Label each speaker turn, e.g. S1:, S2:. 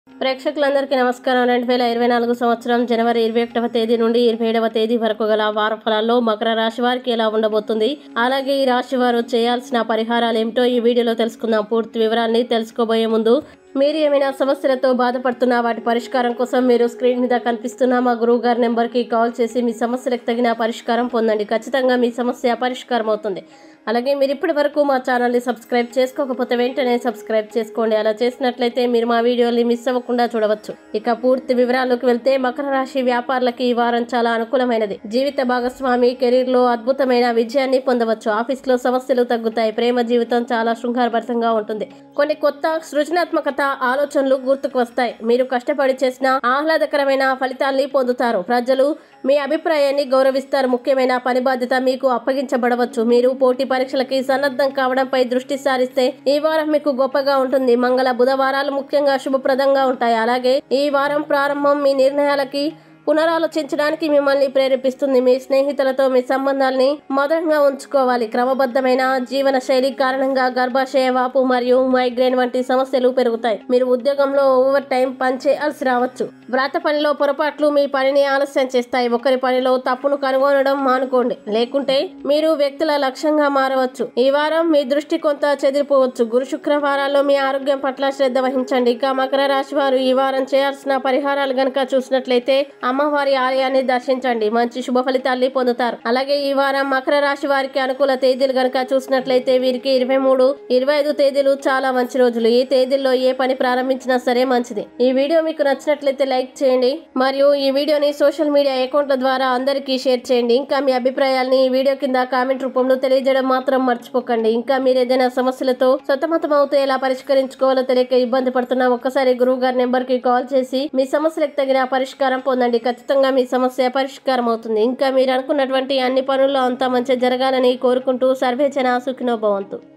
S1: ప్రేక్షకులందరికీ నమస్కారం. 2024 సంవత్సరం జనవరి 21వ తేదీ నుండి 27వ తేదీ వరకు గల వార ఫలాల్లో మకర రాశి వారికి ఎలా ఉండబోతుంది, అలాగే ఈ రాశి వారు చేయాల్సిన పరిహారాలు ఏమిటో ఈ వీడియోలో తెలుసుకుందాం. పూర్తి వివరాల్ని తెలుసుకోబోయే ముందు మీరు ఏమైనా సమస్యలతో బాధపడుతున్నా వాటి పరిష్కారం కోసం మీరు స్క్రీన్ మీద కనిపిస్తున్న మా గురువు గారి నెంబర్కి కాల్ చేసి మీ సమస్యలకు తగిన పరిష్కారం పొందండి. ఖచ్చితంగా మీ సమస్య పరిష్కారం అవుతుంది. అలాగే మీరు ఇప్పటి వరకు మా ఛానల్ని సబ్స్క్రైబ్ చేసుకోకపోతే వెంటనే సబ్స్క్రైబ్ చేసుకోండి. అలా చేసినట్లయితే మీరు మా వీడియోని మిస్ అవ్వకుండా చూడవచ్చు. ఇక పూర్తి వివరాల్లోకి వెళ్తే మకర రాశి వ్యాపారులకి ఈ వారం చాలా అనుకూలమైనది. జీవిత భాగస్వామి కెరీర్ లో అద్భుతమైన విజయాన్ని పొందవచ్చు. ఆఫీస్ లో సమస్యలు తగ్గుతాయి. ప్రేమ జీవితం చాలా శృంగారభరితంగా ఉంటుంది. కొన్ని కొత్త సృజనాత్మకత ఆలోచనలు గుర్తుకు వస్తాయి. మీరు కష్టపడి చేసిన ఆహ్లాదకరమైన ఫలితాల్ని పొందుతారు. ప్రజలు మీ అభిప్రాయాన్ని గౌరవిస్తారు. ముఖ్యమైన పని బాధ్యత మీకు అప్పగించబడవచ్చు. మీరు పోటీ పరీక్షలకి సన్నద్ధం కావడంపై దృష్టి సారిస్తే ఈ వారం మీకు గొప్పగా ఉంటుంది. మంగళ బుధవారాలు ముఖ్యంగా శుభప్రదంగా ఉంటాయి. అలాగే ఈ వారం ప్రారంభం మీ నిర్ణయాలకి పునరాలోచించడానికి మిమ్మల్ని ప్రేరేపిస్తుంది. మీ స్నేహితులతో మీ సంబంధాలని మధురంగా ఉంచుకోవాలి. క్రమబద్ధమైన జీవన శైలి కారణంగా గర్భాశయ వాపు మరియు మైగ్రేన్ వంటి సమస్యలు పెరుగుతాయి. మీరు ఉద్యోగంలో ఓవర్ టైం పని చేయాల్సి రావచ్చు. వ్రాత పనిలో పొరపాట్లు మీ పనిని ఆలస్యం చేస్తాయి. ఒకరి పనిలో తప్పును కనుగొనడం మానుకోండి, లేకుంటే మీరు వ్యక్తుల లక్ష్యంగా మారవచ్చు. ఈ వారం మీ దృష్టి కొంత చెదిరిపోవచ్చు. గురు శుక్రవారాల్లో మీ ఆరోగ్యం పట్ల శ్రద్ధ వహించండి. ఇక మకర రాశి వారు ఈ వారం చేయాల్సిన పరిహారాలు గనక చూసినట్లయితే అమ్మవారి ఆలయాన్ని దర్శించండి. మంచి శుభ ఫలితాల్ని పొందుతారు. అలాగే ఈ వారం మకర రాశి వారికి అనుకూల తేదీలు గనక చూసినట్లయితే వీరికి 23, 25 తేదీలు చాలా మంచి రోజులు. ఈ తేదీల్లో ఏ పని ప్రారంభించినా సరే మంచిది. ఈ వీడియో మీకు నచ్చినట్లయితే లైక్ చేయండి మరియు ఈ వీడియోని సోషల్ మీడియా అకౌంట్ల ద్వారా అందరికీ షేర్ చేయండి. ఇంకా మీ అభిప్రాయాల్ని ఈ వీడియో కింద కామెంట్ రూపంలో తెలియజేయడం మాత్రం మర్చిపోకండి. ఇంకా మీరు ఏదైనా సమస్యలతో సతమతం అవుతూ ఎలా పరిష్కరించుకోవాలో తెలియక ఇబ్బంది పడుతున్నా ఒక్కసారి గురువు గారి నెంబర్ కి కాల్ చేసి మీ సమస్యలకు తగిన పరిష్కారం పొందండి. ఖచ్చితంగా మీ సమస్య పరిష్కారం అవుతుంది. ఇంకా మీరు అనుకున్నటువంటి అన్ని పనుల్లో అంతా మంచి జరగాలని కోరుకుంటూ సర్వేజన సుఖినో భవంతు.